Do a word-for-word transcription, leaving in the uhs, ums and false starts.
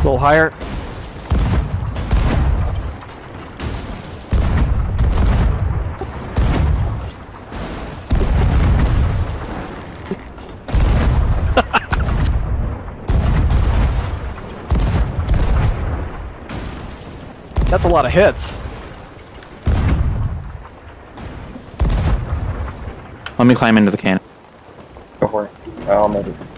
little higher. That's a lot of hits. Let me climb into the cannon. Go for it. I'll make it.